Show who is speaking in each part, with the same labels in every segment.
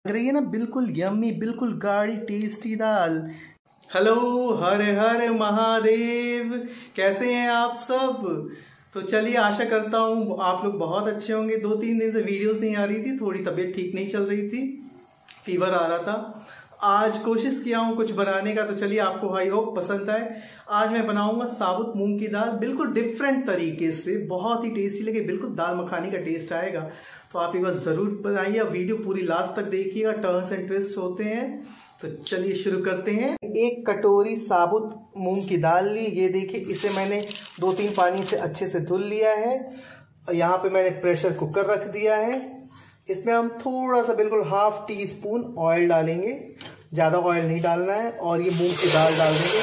Speaker 1: लग रही है ना, बिल्कुल यम्मी, बिल्कुल गाढ़ी टेस्टी दाल। हेलो, हर हर महादेव, कैसे हैं आप सब? तो चलिए, आशा करता हूँ आप लोग बहुत अच्छे होंगे। 2-3 दिन से वीडियोस नहीं आ रही थी, थोड़ी तबीयत ठीक नहीं चल रही थी, फीवर आ रहा था। आज कोशिश किया हूँ कुछ बनाने का, तो चलिए आपको आई होप पसंद आए। आज मैं बनाऊंगा साबुत मूंग की दाल, बिल्कुल डिफरेंट तरीके से, बहुत ही टेस्टी लगे, बिल्कुल दाल मखानी का टेस्ट आएगा। तो आप एक बार जरूर बनाइए, वीडियो पूरी लास्ट तक देखिएगा, टर्न्स एंड ट्विस्ट होते हैं। तो चलिए शुरू करते हैं। 1 कटोरी साबुत मूंग की दाल ली, ये देखिए, इसे मैंने 2-3 पानी से अच्छे से धुल लिया है। यहाँ पे मैंने प्रेशर कुकर रख दिया है। इसमें हम थोड़ा सा, बिल्कुल 1/2 टीस्पून ऑयल डालेंगे, ज़्यादा ऑयल नहीं डालना है। और ये मूंग की दाल डाल देंगे।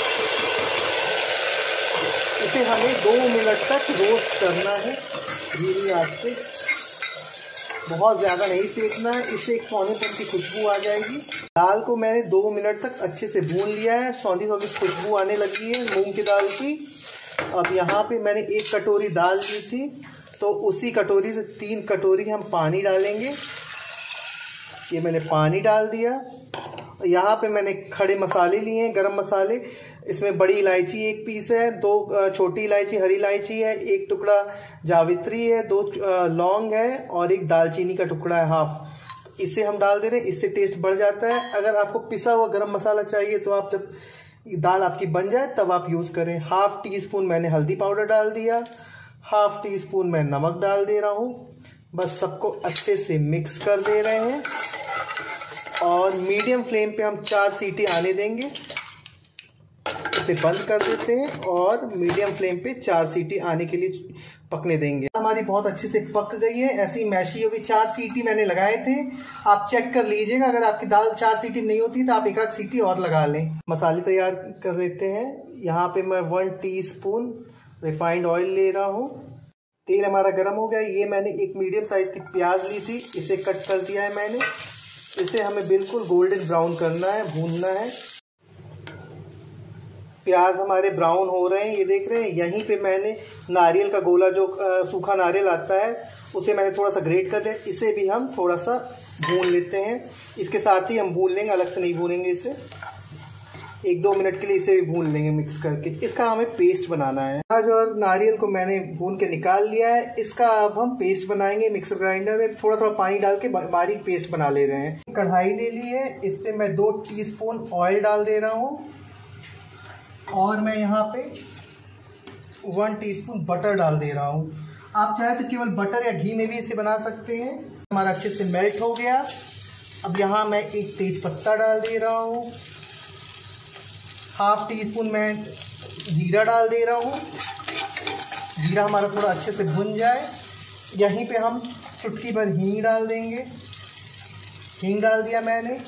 Speaker 1: इसे हमें 2 मिनट तक रोस्ट करना है धीमी आंच पे, बहुत ज़्यादा नहीं सेकना है, इससे एक सौंधेपन की खुशबू आ जाएगी। दाल को मैंने 2 मिनट तक अच्छे से भून लिया है, सौंधी सौंधी खुशबू आने लगी है मूंग की दाल की। अब यहाँ पे मैंने 1 कटोरी दाल ली थी, तो उसी कटोरी से 3 कटोरी हम पानी डालेंगे। ये मैंने पानी डाल दिया। यहाँ पे मैंने खड़े मसाले लिए हैं, गरम मसाले। इसमें बड़ी इलायची 1 पीस है, 2 छोटी इलायची, हरी इलायची है, 1 टुकड़ा जावित्री है, 2 लौंग है और 1 दालचीनी का टुकड़ा है, 1/2। इसे हम डाल दे रहे हैं, इससे टेस्ट बढ़ जाता है। अगर आपको पिसा हुआ गरम मसाला चाहिए तो आप जब दाल आपकी बन जाए तब आप यूज़ करें। 1/2 टीस्पून मैंने हल्दी पाउडर डाल दिया, 1/2 टीस्पून मैं नमक डाल दे रहा हूँ। बस सबको अच्छे से मिक्स कर दे रहे हैं और मीडियम फ्लेम पे हम 4 सीटी आने देंगे। इसे बंद कर देते हैं और मीडियम फ्लेम पे 4 सीटी आने के लिए पकने देंगे। हमारी बहुत अच्छे से पक गई है, ऐसी मैशी होगी। 4 सीटी मैंने लगाए थे, आप चेक कर लीजिएगा। अगर आपकी दाल 4 सीटी नहीं होती तो आप 1 सीटी और लगा लें। मसाले तैयार कर लेते हैं। यहाँ पे मैं 1 टीस्पून रिफाइंड ऑयल ले रहा हूँ। तेल हमारा गर्म हो गया। ये मैंने एक मीडियम साइज की प्याज ली थी, इसे कट कर दिया है मैंने। इसे हमें बिल्कुल गोल्डन ब्राउन करना है, भूनना है। प्याज हमारे ब्राउन हो रहे हैं, ये देख रहे हैं। यहीं पे मैंने नारियल का गोला, जो सूखा नारियल आता है, उसे मैंने थोड़ा सा ग्रेट कर दिया। इसे भी हम थोड़ा सा भून लेते हैं। इसके साथ ही हम भून लेंगे, अलग से नहीं भूनेंगे इसे। 1-2 मिनट के लिए इसे भी भून लेंगे मिक्स करके। इसका हमें पेस्ट बनाना है। प्याज और नारियल को मैंने भून के निकाल लिया है। इसका अब हम पेस्ट बनाएंगे मिक्सर ग्राइंडर में। थोड़ा थोड़ा पानी डाल के बारीक पेस्ट बना ले रहे हैं। कढ़ाई ले ली है, इस पे मैं 2 टीस्पून ऑयल डाल दे रहा हूँ और मैं यहाँ पे 1 टीस्पून बटर डाल दे रहा हूँ। आप चाहे तो केवल बटर या घी में भी इसे बना सकते हैं। हमारा अच्छे से मेल्ट हो गया। अब यहाँ मैं 1 तेज पत्ता डाल दे रहा हूँ, 1/2 टीस्पून मैं जीरा डाल दे रहा हूँ। जीरा हमारा थोड़ा अच्छे से भुन जाए, यहीं पे हम चुटकी भर हींग डाल देंगे। हींग डाल दिया मैंने।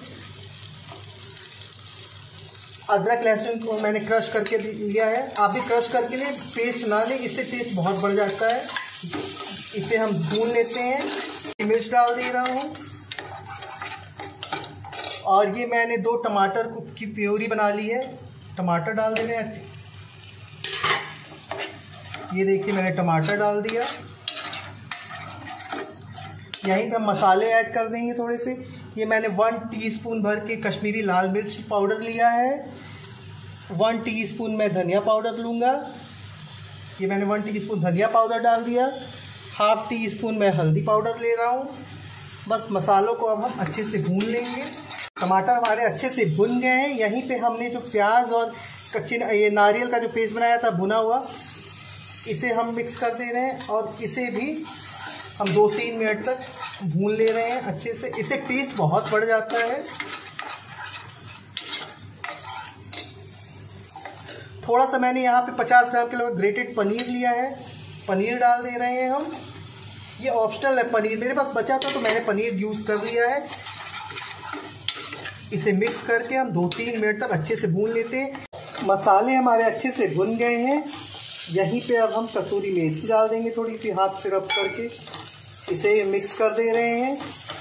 Speaker 1: अदरक लहसुन को मैंने क्रश करके लिया है। आप भी क्रश करके लें, पेस्ट ना लें, इससे टेस्ट बहुत बढ़ जाता है। इसे हम भून लेते हैं। मिर्च डाल दे रहा हूँ और ये मैंने 2 टमाटर की प्योरी बना ली है, टमाटर डाल दे रहे हैं। ये देखिए, मैंने टमाटर डाल दिया। यहीं पे हम मसाले ऐड कर देंगे थोड़े से। ये मैंने 1 टीस्पून भर के कश्मीरी लाल मिर्च पाउडर लिया है। 1 टीस्पून मैं धनिया पाउडर लूँगा। ये मैंने 1 टीस्पून धनिया पाउडर डाल दिया। 1/2 टीस्पून मैं हल्दी पाउडर ले रहा हूँ। बस मसालों को अब हम अच्छे से भून लेंगे। टमाटर हमारे अच्छे से भुन गए हैं। यहीं पे हमने जो प्याज और ये नारियल का जो पेस्ट बनाया था भुना हुआ, इसे हम मिक्स कर दे रहे हैं और इसे भी हम 2-3 मिनट तक भून ले रहे हैं अच्छे से। इससे टेस्ट बहुत बढ़ जाता है। थोड़ा सा मैंने यहाँ पे 50 ग्राम के लगभग ग्रेटेड पनीर लिया है, पनीर डाल दे रहे हैं हम। ये ऑप्शनल है, पनीर मेरे पास बचा था तो मैंने पनीर यूज़ कर लिया है। इसे मिक्स करके हम 2-3 मिनट तक अच्छे से भून लेते हैं। मसाले हमारे अच्छे से भुन गए हैं। यहीं पे अब हम कसूरी मेथी डाल देंगे, थोड़ी सी हाथ से रब करके इसे मिक्स कर दे रहे हैं।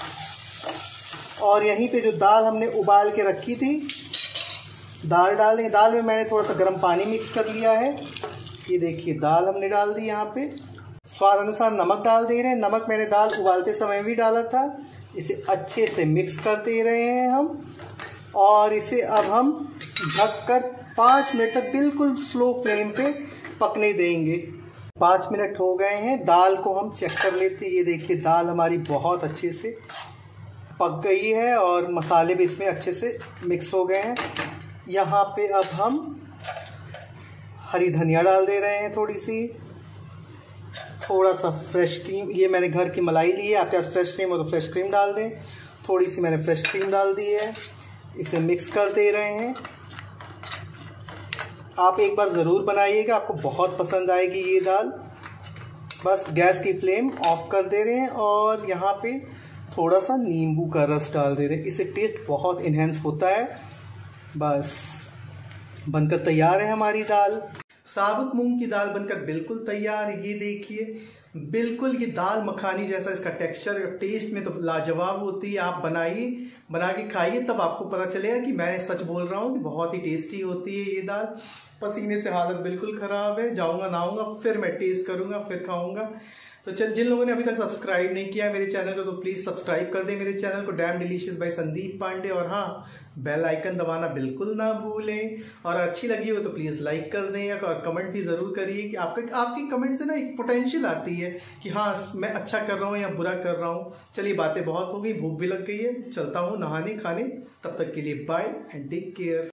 Speaker 1: और यहीं पे जो दाल हमने उबाल के रखी थी, दाल डाल देंगे। दाल में मैंने थोड़ा सा गर्म पानी मिक्स कर लिया है। ये देखिए, दाल हमने डाल दी। यहाँ पे स्वाद अनुसार नमक डाल दे रहे हैं। नमक मैंने दाल उबालते समय भी डाला था, इसे अच्छे से मिक्स कर दे रहे हैं हम, और इसे अब हम ढककर 5 मिनट तक बिल्कुल स्लो फ्लेम पे पकने देंगे। 5 मिनट हो गए हैं, दाल को हम चेक कर लेते हैं। ये देखिए दाल हमारी बहुत अच्छे से पक गई है और मसाले भी इसमें अच्छे से मिक्स हो गए हैं। यहाँ पे अब हम हरी धनिया डाल दे रहे हैं, थोड़ी सी, थोड़ा सा फ्रेश क्रीम, ये मैंने घर की मलाई ली है, आपके पास फ्रेश क्रीम हो तो फ्रेश क्रीम डाल दें। थोड़ी सी मैंने फ्रेश क्रीम डाल दी है, इसे मिक्स कर दे रहे हैं। आप एक बार ज़रूर बनाइएगा, आपको बहुत पसंद आएगी ये दाल। बस गैस की फ्लेम ऑफ कर दे रहे हैं और यहाँ पे थोड़ा सा नींबू का रस डाल दे रहे हैं, इससे टेस्ट बहुत इन्हेंस होता है। बस बनकर तैयार है हमारी दाल। साबुत मूंग की दाल बनकर बिल्कुल तैयार है। ये देखिए बिल्कुल ये दाल मखानी जैसा इसका टेक्सचर और टेस्ट में तो लाजवाब होती है। आप बनाइए, बना के खाइए, तब आपको पता चलेगा कि मैं सच बोल रहा हूँ कि बहुत ही टेस्टी होती है ये दाल। पसीने से हालत बिल्कुल ख़राब है, जाऊँगा नहाऊंगा फिर मैं टेस्ट करूँगा फिर खाऊँगा। तो चल, जिन लोगों ने अभी तक सब्सक्राइब नहीं किया है मेरे चैनल को तो प्लीज़ सब्सक्राइब कर दें मेरे चैनल को, damn delicious by Sandeep Pandey. और हाँ, बेल आइकन दबाना बिल्कुल ना भूलें। और अच्छी लगी हो तो प्लीज़ लाइक कर दें और कमेंट भी ज़रूर करिए कि आपकी कमेंट से ना एक पोटेंशियल आती है कि हाँ मैं अच्छा कर रहा हूँ या बुरा कर रहा हूँ। चलिए बातें बहुत हो गई, भूख भी लग गई है, चलता हूँ नहाने खाने। तब तक के लिए बाय एंड टेक केयर।